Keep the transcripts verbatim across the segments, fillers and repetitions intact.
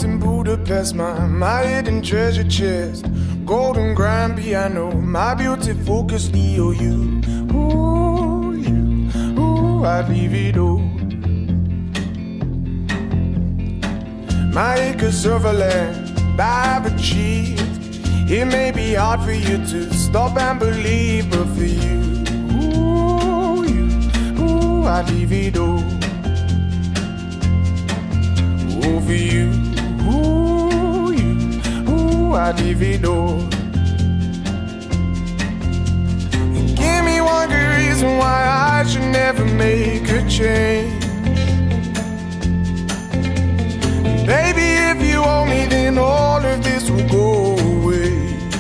house in Budapest, my, my hidden treasure chest, golden grand piano, my beauty focus, E O U. Ooh, you, ooh, I'd leave it all. My acres of land I've achieved. It may be hard for you to stop and believe, but for you, ooh, you, ooh, I'd leave it all. Ooh, for you, ooh, you, ooh, I'd leave it all. Give me one good reason why I should never make a change. Baby, if you owe me, then all of this will go away.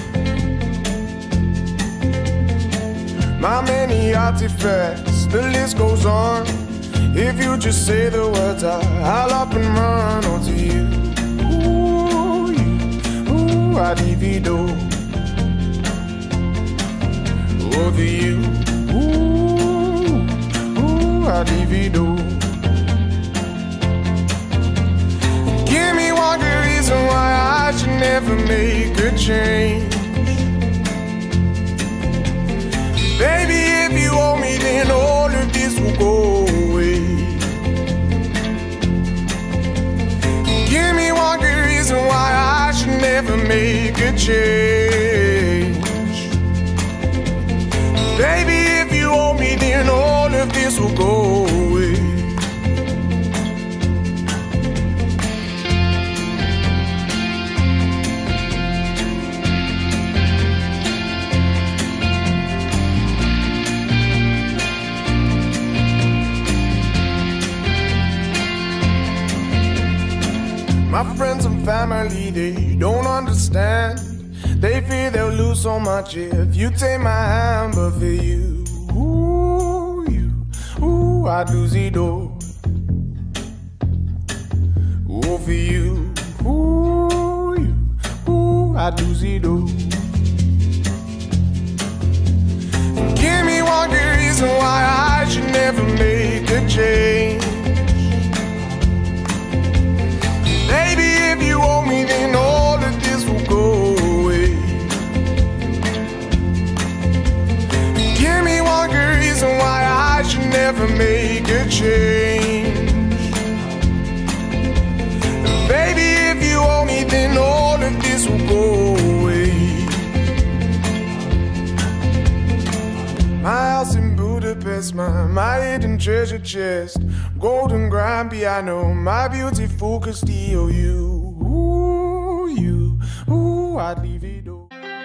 My many artifacts, the list goes on. If you just say the words, I, I'll up and run onto you. Ooh, you, ooh, I'd leave it all. Over you, ooh, ooh, I'd leave it all. Give me one good reason why I should never make a change. Baby, if you owe me, then all of this will go away. Give me one good reason why I should never make a change. Baby, if you owe me, then all of this will go away. My friends and family, they don't understand. They fear they'll lose so much if you take my hand. But for you, ooh, you, ooh, I'd lose it all. Ooh, for you, ooh, you, ooh, I'd lose it all. Give me one good reason why I should never make a change. Baby, if you owe me, then all of this will go away. Give me one good reason why I should never make a change. Baby, if you owe me, then all of this will go away. My house in Budapest, my, my hidden treasure chest, golden grand piano, my beauty focused E O U. Ooh, you, ooh, I'd leave it all.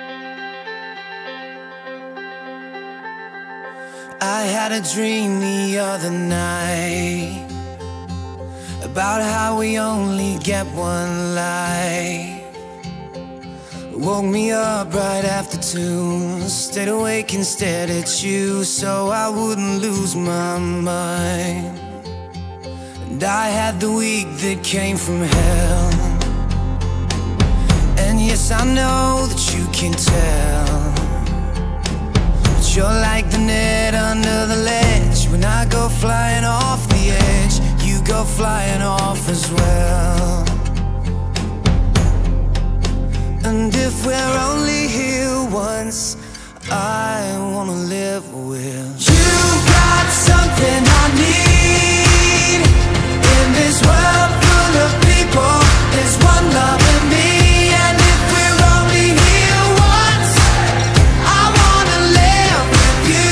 I had a dream the other night about how we only get one life. Woke me up right after two, stayed awake and stared at you so I wouldn't lose my mind. And I had the week that came from hell, and yes, I know that you can tell, but you're like the net under the ledge. When I go flying off the edge, you go flying off as well. And if we're only here once, I wanna live with you. Got something I need in this world full of people. There's one love in me, and if we're only here once, I wanna live with you.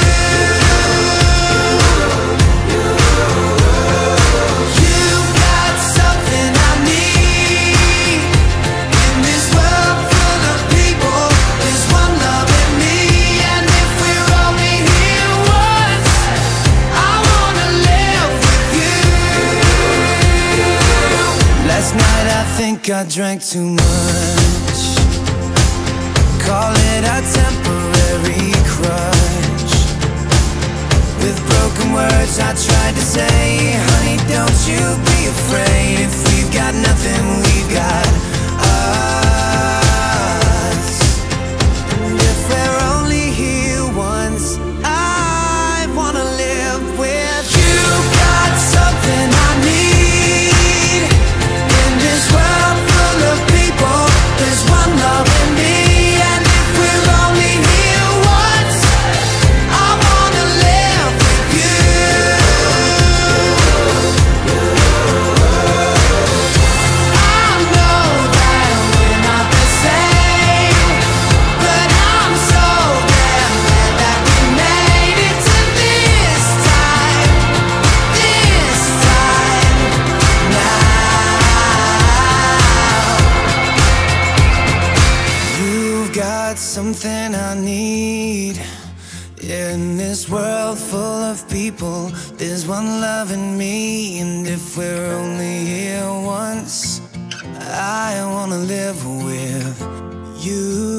You got something I need in this world full of people. There's one love in me, and if we're only here once, I wanna live with you. Last night I think I drank too much. Call it a temporary crush. With broken words I tried to say, honey, don't you be afraid. If we've got nothing, we've got us. And if we're only here once, I wanna live with you. Got something I need in this world full something I need. In this world full of people, there's one loving me. And if we're only here once, I wanna live with you.